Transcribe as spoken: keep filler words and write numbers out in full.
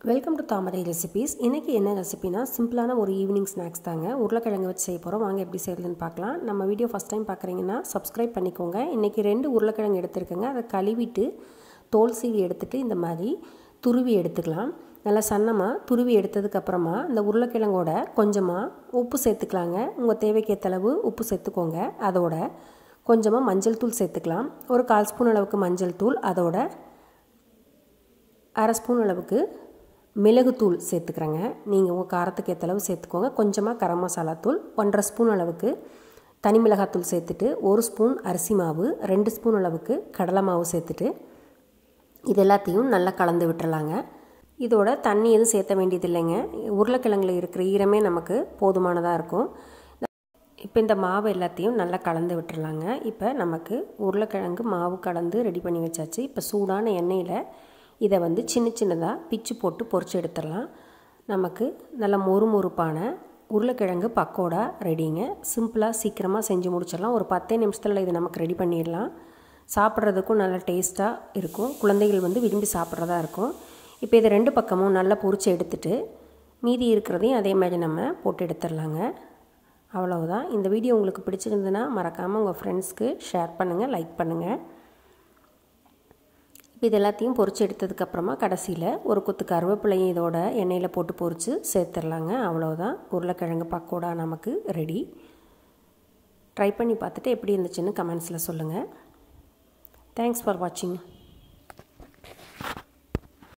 Welcome to Thamarai recipes. இன்றைக்கி என்ன ரெசிபினா சிம்பிளான ஒரு ஈவினிங் ஸ்நாக்ஸ் தாங்க. உருளைக்கிழங்கு வச்சு செய்ய போகிறோம். வாங்க எப்படி செய்யறதுன்னு பார்க்கலாம். நம்ம வீடியோ ஃபஸ்ட் டைம் பார்க்குறீங்கன்னா சப்ஸ்கிரைப் பண்ணிக்கோங்க. இன்றைக்கி ரெண்டு உருளைக்கிழங்கு எடுத்துருக்கேங்க. அதை கழுவிட்டு தோல் சீவி எடுத்துகிட்டு இந்த மாதிரி துருவி எடுத்துக்கலாம். நல்லா சன்னமாக துருவி எடுத்ததுக்கப்புறமா இந்த உருளைக்கிழங்கோட கொஞ்சமாக உப்பு சேர்த்துக்கலாங்க. உங்கள் தேவைக்கேற்ற அளவு உப்பு சேர்த்துக்கோங்க. அதோட கொஞ்சமாக மஞ்சள் தூள் சேர்த்துக்கலாம். ஒரு கால் ஸ்பூன் அளவுக்கு மஞ்சள் தூள், அதோட அரை ஸ்பூன் அளவுக்கு மிளகுத்தூள் சேர்த்துக்கிறேங்க. நீங்கள் உங்கள் காரத்துக்கு ஏற்ற அளவு சேர்த்துக்கோங்க. கொஞ்சமாக கரம் மசாலா தூள், ஒன்றரை ஸ்பூன் அளவுக்கு தனி மிளகாத்தூள் சேர்த்துட்டு, ஒரு ஸ்பூன் அரிசி மாவு, ரெண்டு ஸ்பூன் அளவுக்கு கடலை மாவு சேர்த்துட்டு இது எல்லாத்தையும் நல்லா கலந்து விட்டுறலாங்க. இதோட தண்ணி எதுவும் சேர்த்த வேண்டியது இல்லைங்க. உருளைக்கிழங்குல இருக்கிற ஈரமே நமக்கு போதுமானதாக இருக்கும். இப்போ இந்த மாவு எல்லாத்தையும் நல்லா கலந்து விட்டுறலாங்க. இப்போ நமக்கு உருளைக்கிழங்கு மாவு கலந்து ரெடி பண்ணி வச்சாச்சு. இப்போ சூடான எண்ணெயில் இதை வந்து சின்ன சின்னதாக பிச்சு போட்டு பொரிச்சு எடுத்துடலாம். நமக்கு நல்ல மொறு மொறுப்பான உருளைக்கிழங்கு பக்கோடா ரெடிங்க. சிம்பிளாக சீக்கிரமாக செஞ்சு முடிச்சிடலாம். ஒரு பத்தே நிமிஷத்தில் இது நமக்கு ரெடி பண்ணிடலாம். சாப்பிட்றதுக்கும் நல்லா டேஸ்ட்டாக இருக்கும். குழந்தைகள் வந்து விரும்பி சாப்பிட்றதா இருக்கும். இப்போ இதை ரெண்டு பக்கமும் நல்லா பொரிச்சு எடுத்துட்டு மீதி இருக்கிறதையும் அதே மாதிரி நம்ம போட்டு எடுத்துடலாங்க. அவ்வளவுதான். இந்த வீடியோ உங்களுக்கு பிடிச்சிருந்ததுன்னா மறக்காமல் உங்கள் ஃப்ரெண்ட்ஸ்க்கு ஷேர் பண்ணுங்கள், லைக் பண்ணுங்கள். இது எல்லாத்தையும் பொரிச்சு எடுத்ததுக்கப்புறமா கடைசியில் ஒரு கொத்து கருவேப்பிலையும் இதோட எண்ணெயில் போட்டு பொரித்து சேர்த்துடலாங்க. அவ்வளோதான், உருளைக்கிழங்கு பக்கோடா நமக்கு ரெடி. ட்ரை பண்ணி பார்த்துட்டு எப்படி இருந்துச்சுன்னு கமெண்ட்ஸில் சொல்லுங்கள். தேங்க்ஸ் ஃபார் வாட்சிங்.